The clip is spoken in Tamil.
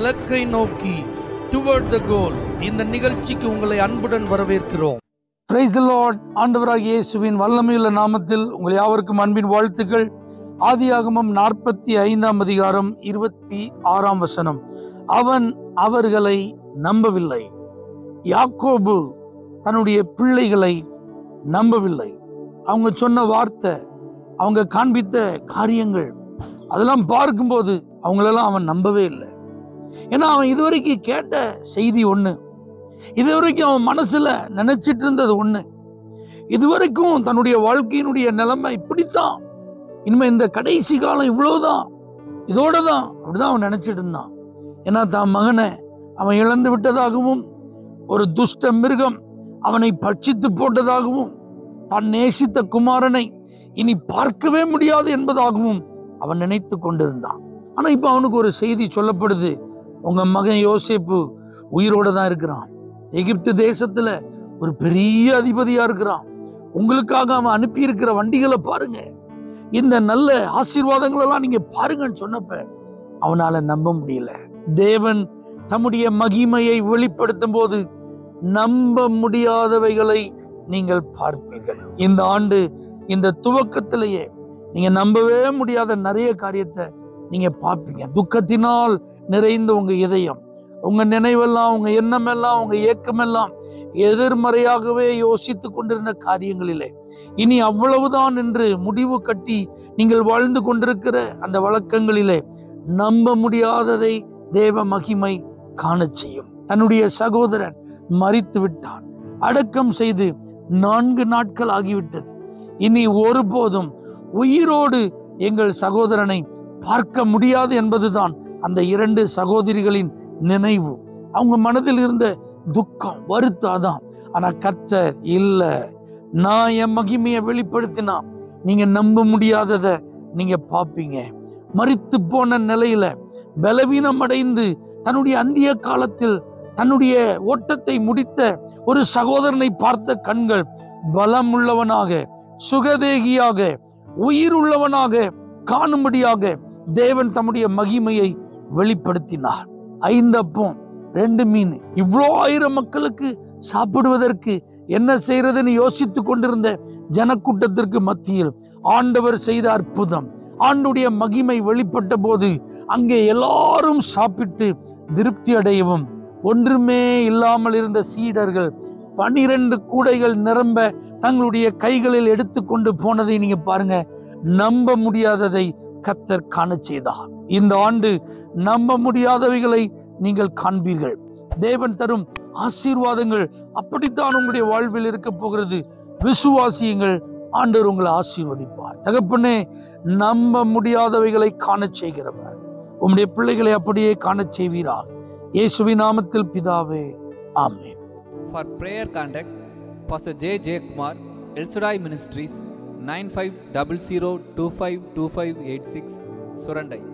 இலக்கை நோக்கி டுவர்ட் த கோல். இந்த நிகழ்ச்சிக்கு உங்களை அன்புடன் வரவேற்கிறோம். Praise the lord. ஆண்டவராகிய இயேசுவின் வல்லமையுள்ள நாமத்தில் உங்கள் யாவருக்கும் அன்பின் வாழ்த்துக்கள். ஆதியாகமம் 45 அதிகாரம் 26 அவன் அவர்களை நம்பவில்லை. யாக்கோபு தன்னுடைய பிள்ளைகளை நம்பவில்லை. அவங்க சொன்ன வார்த்தை, அவங்க காண்பித்த காரியங்கள், அதெல்லாம் பார்க்கும்போது அவங்களெல்லாம் அவன் நம்பவே இல்லை. ஏன்னா அவன் இதுவரைக்கும் கேட்ட செய்தி ஒண்ணு, இதுவரைக்கும் அவன் மனசுல நினைச்சிட்டு இருந்தது ஒண்ணு, இதுவரைக்கும் தன்னுடைய வாழ்க்கையினுடைய நிலைமை இப்படித்தான், இனிமே இந்த கடைசி காலம் இவ்வளவுதான், இதோட தான், அப்படிதான் அவன் நினைச்சிட்டு இருந்தான். ஏன்னா தான் மகனை அவன் இழந்து விட்டதாகவும், ஒரு துஷ்ட மிருகம் அவனை பட்சித்து போட்டதாகவும், தான் நேசித்த குமாரனை இனி பார்க்கவே முடியாது என்பதாகவும் அவன் நினைத்து கொண்டிருந்தான். ஆனா இப்ப அவனுக்கு ஒரு செய்தி சொல்லப்படுது, உங்க மகன் யோசேப்பு உயிரோட தான் இருக்கிறான், எகிப்து தேசத்துல ஒரு பெரிய அதிபதியா இருக்கிறான், உங்களுக்காக அவன் அனுப்பி இருக்கிற வண்டிகளை பாருங்க, இந்த நல்ல ஆசீர்வாதங்கள் எல்லாம் நீங்க பாருங்கன்னு சொன்னப்ப அவனால நம்ப முடியல. தேவன் தம்முடைய மகிமையை வெளிப்படுத்தும் போது நம்ப முடியாதவைகளை நீங்கள் பார்ப்பீர்கள். இந்த ஆண்டு இந்த துவக்கத்திலேயே நீங்க நம்பவே முடியாத நிறைய காரியத்தை நீங்க பார்ப்பீங்க. துக்கத்தினால் நிறைந்த உங்க இதயம், உங்க நினைவெல்லாம், உங்க எண்ணமெல்லாம், உங்க ஏக்கமெல்லாம் எதிர்மறையாகவே யோசித்து கொண்டிருந்த காரியங்களிலே இனி அவ்வளவுதான் என்று முடிவு கட்டி நீங்கள் வாழ்ந்து கொண்டிருக்கிற அந்த வழக்கங்களிலே நம்ப முடியாததை தேவ மகிமை காண செய்யும். தன்னுடைய சகோதரன் மரித்து விட்டான், அடக்கம் செய்து 4 நாட்கள் ஆகிவிட்டது, இனி ஒருபோதும் உயிரோடு எங்கள் சகோதரனை பார்க்க முடியாது என்பதுதான் அந்த 2 சகோதரிகளின் நினைவு. அவங்க மனதில் இருந்த துக்கம், வருத்தம். ஆனா கர்த்தர் இல்ல, நான் என் மகிமையை வெளிப்படுத்தினா நீங்க நம்ப முடியாததை நீங்க பார்ப்பீங்க. மரித்து போன நிலையில பலவீனம் அடைந்து தன்னுடைய அந்திய காலத்தில் தன்னுடைய ஓட்டத்தை முடித்த ஒரு சகோதரனை பார்த்த கண்கள் பலம் உள்ளவனாக, சுகதேகியாக, உயிர் உள்ளவனாக காணும்படியாக தேவன் தம்முடைய மகிமையை வெளிப்படுத்தினார். 5 அப்பம் 2 மீன், இவ்வளோ 1000 மக்களுக்கு சாப்பிடுவதற்கு என்ன செய்யறதுன்னு யோசித்து கொண்டிருந்த ஜனக்கூட்டத்திற்கு மத்தியில் ஆண்டவர் செய்த அற்புதம், ஆண்டுடைய மகிமை வெளிப்பட்ட போது அங்கே எல்லாரும் சாப்பிட்டு திருப்தி அடையவும், ஒன்றுமே இல்லாமல் இருந்த சீடர்கள் 12 கூடைகள் நிரம்ப தங்களுடைய கைகளில் எடுத்துக்கொண்டு போனதை நீங்க பாருங்க. நம்ப முடியாததை கர்த்தர் காண செய்தார். இந்த ஆண்டு நம்ப முடியாதவைகளை நீங்கள் காண்பீர்கள். தேவன் தரும் ஆசீர்வாதங்கள் அப்படித்தான் உங்களுடைய வாழ்வில் இருக்க போகிறது. விசுவாசியுங்கள், ஆண்டவர் உங்களை ஆசீர்வதிப்பார். தகப்பனே, நம்ப முடியாதவைகளை காண செய்கிறவர் உம்முடைய பிள்ளைகளை அப்படியே காண செய்வீராக. இயேசுவின் நாமத்தில் பிதாவே, ஆமென். For prayer contact Pr.J.Jeyakumar, El-Shaddai Ministries, 9500252586, Surandai.